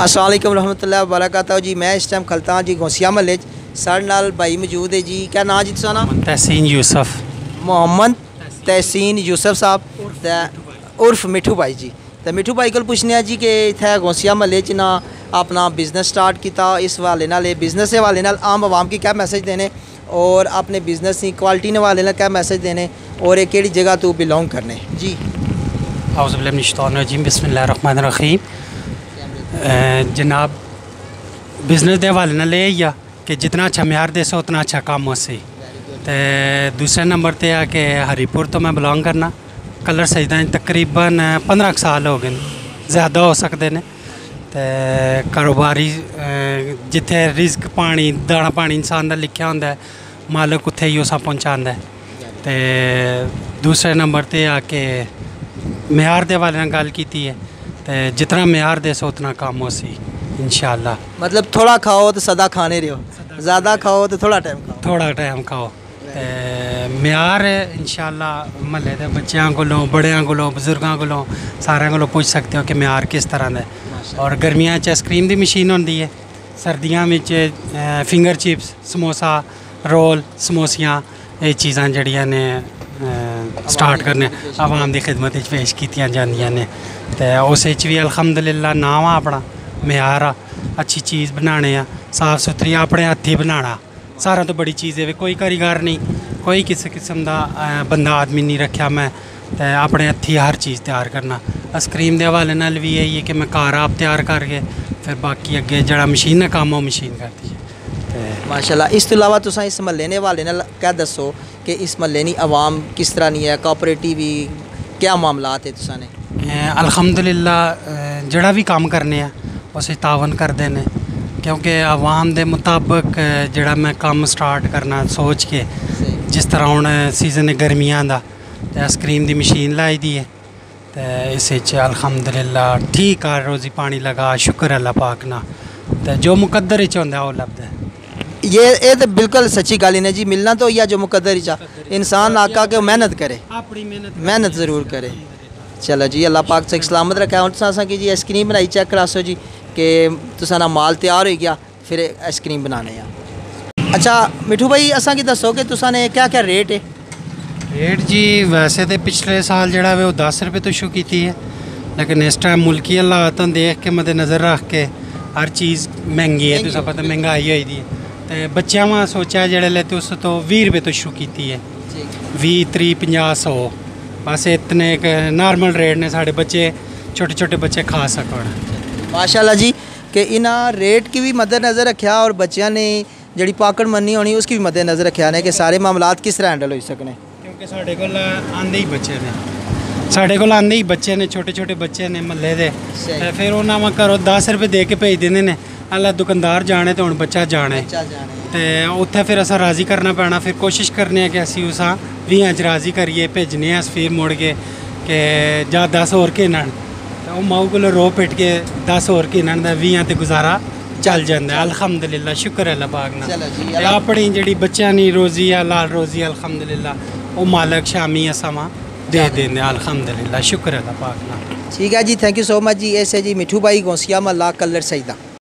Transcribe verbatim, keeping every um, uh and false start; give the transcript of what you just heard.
अस्सलाम वालेकुम रहमतुल्लाहि व बरकातहू जी। मैं इस टाइम खलता जी गौसिया महल साढ़े नाल भाई मौजूद है जी। क्या नाम जी तुसा? तहसीन यूसुफ मोहम्मद तहसीन यूसुफ साहब उर्फ मिठू भाई जी। तो मिठू भाई को पूछने जी कि इतने गौसिया महल च ना अपना बिजनेस स्टार्ट किया, इस हवाले नाल बिजनेस के हवाले नाल आम आवाम की क्या मैसेज देने और अपने बिजनेस की क्वालिटी के हवाले नाल क्या मैसेज देने और एक केड़ी जगह तो बिलोंग करने जी। औज़ुबिल्लाहिमिनश्शैतानिर्रजीम बिस्मिल्लाहिर्रहमानिर्रहीम। जनाब बिजनेस के हवाले नाल यही आ कि जितना अच्छा म्यार देसो उतना अच्छा काम हो सी। तो दूसरे नंबर पर आ कि हरीपुर तो मैं बिलोंग करना, कलर सजदा तकरीबन पंद्रह साल हो गए, ज़्यादा हो सकते हैं। तो कारोबारी जिथे रिस्क पानी दाना पानी इंसान का लिखा होंदा है, मालक उत्थे ही उस पहुँचाता है। तो दूसरे नंबर पर आ कि म्यार के हवाले गल की है, तो जितना म्यार देसो उतना काम हो सी इंशाअल्लाह। मतलब थोड़ा खाओ तो सदा खाने रहो, ज़्यादा खाओ तो थोड़ा टाइम खाओ थोड़ा टाइम खाओ। म्यार इंशाअल्लाह महल्ले के बच्चों को बड़ियां को बजुर्गों को सारे को पूछ सकते हो कि म्यार किस तरह का। और गर्मियों आइसक्रीम की मशीन होती है, सर्दियों में फिंगर चिप्स समोसा रोल समोसियाँ ये चीज़ां जड़ियां ने स्टार्ट करने आवाम की खिदमत पेश की जांदियां ने। तो उस भी अल्हम्दुलिल्लाह नाम आ अपना म्यार आ, अच्छी चीज़ बनाने आ, साफ सुथरी अपने हत्थी बनाना सारा तो बड़ी चीज़ है। कोई कारीगर नहीं, कोई किसी किस्म का बंदा आदमी नहीं रखा मैं, तो अपने हत्थी हर चीज़ तैयार करना। आइसक्रीम के हवाले नाल भी यही है कि मैं घर आप तैयार करके फिर बाकी अगे जड़ा मशीन का काम वो मशीन करती है। माशाल्लाह। इस तो इलावा तुसा इस महल्ले ने हवाले नाल क्या दसो कि इस महल्ले की आवाम किस तरह नहीं है, कोऑपरेटिव क्या मामलात है तुसा ने? अल्हम्दुलिल्लाह जड़ा भी काम करने आ उसे तावन करते हैं, क्योंकि आवाम के मुताबिक जड़ा मैं काम स्टार्ट करना सोच के, जिस तरह हुण सीजन है गर्मियां का, तो आइसक्रीम की मशीन लाई दी है। तो इस अल्हम्दुलिल्लाह ठीक आ, रोज़ी पानी लगा, शुक्र अल्लाह पाक ना। तो जो मुकद्दर च होंदा वो लभदा है। ये ये तो बिल्कुल सच्ची गल है जी। मिलना तो या जो मुकद्दर चा इंसान आका के मेहनत करे, अपनी मेहनत मेहनत ज़रूर करे। चलो जी अल्लाह पाक से सलामत रखे। हुण तुसां की जी आइसक्रीम बनाई चेक करासो जी कि तुसां ना माल तैयार हो गया, फिर आइसक्रीम बनाने आ। अच्छा मिठू भाई असा की दसो कि तुसां ने क्या क्या रेट है? रेट जी वैसे तो पिछले साल जड़ा वे वो दस रुपये तो शुरू की है, लेकिन इस टाइम मुल्की हालात देख के मद्देनज़र रख के हर चीज़ महंगी है, तुझे पता महंगाई हुई दी है। तो बच्चों में सोचा जड़े लेते उस तो भी रुपये तो शुरू की है, भी त्री पंजाह सौ बस इतने एक नॉर्मल रेट ने साढ़े बच्चे छोटे छोटे बच्चे खा सकन। माशाल्लाह जी कि इन्हें रेट की भी मद्देनज़र रखा और बच्चों ने जड़ी पाकड़ मनी होनी उसकी भी मद्देनज़र रखा ने कि सारे मामलात किस तरह हैंडल हो सकने। क्योंकि साढ़े को आंदे ही बच्चे ने साढ़े को आंदे ही बच्चे ने छोटे छोटे बच्चे ने महल्ले दे, फिर उन्होंने घरों दस रुपये दे के भेज देंगे ने, अल्लाह दुकानदार जाने तो हूँ बच्चा जाने, तो उत्थे फिर असा राज़ी करना पैना। फिर कोशिश करने कि असी उस बीह च राज़ी करिए भेजने फिर मुड़ के कि जा दस होर के नन, तो माऊ को रो पिट के दस होर के नन बीह ते गुजारा चल जाता है। अल्हम्दुलिल्लाह शुक्र अल्लाह पाक ना। अपनी जी बच्चों की रोज़ी है लाल रोज़ी अल्हम्दुलिल्लाह वो मालक शामी असां दे देंगे अल्हम्दुलिल्लाह शुक्र अल्लाह पाक ना। ठीक है जी, थैंक यू सो मच जी। ऐसे जी मिठू भाई गौसिया महला कलर सजदा।